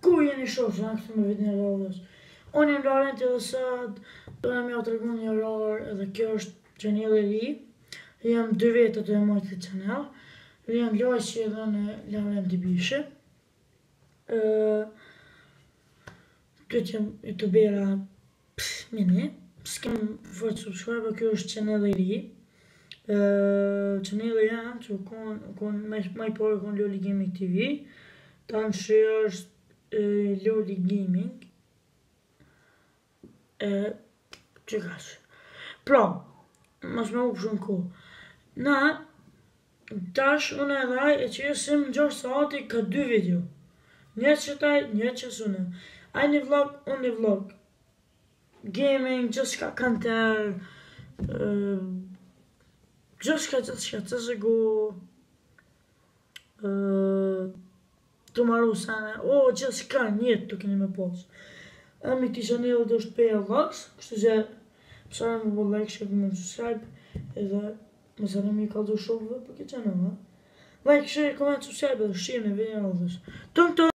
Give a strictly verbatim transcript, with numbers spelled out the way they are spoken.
Ku jeni shofë në këtë me vitin e radhës? Unë jam Laurenti dhe sot do jam ja t'regu një orar edhe kjo është channel i ri. Jam dy vete të e mojt këtë channel. Jam lojqi edhe në Laurenti Bishi. Këtë jam youtubera mini. S'kem fort subscribe, kjo është channel i ri. Channel i janë që kon maj pore kon Loli Gaming T V. Tanë që është Loli Gaming e që kash. Pra, mas me u shumë ko. Na, tash unë e dhaj e që jesëm në gjashtë saati ka dy video. Një që taj, një që sune. Aj një vlog, unë një vlog. Gaming, gjithë shka kanter, gjithë shka, gjithë shka, të zëgu, të maru sene, o, gjithë shka njëtë të keni me posë. Ami këti channel dhe është Peja Vlogs, kështu që mësara me bo like, share, comment, subscribe, edhe mësara me i kaldu shokëve për këtë channel, ha? Like, share, comment, subscribe, edhe shqime, video në aldhës. Tung, tung!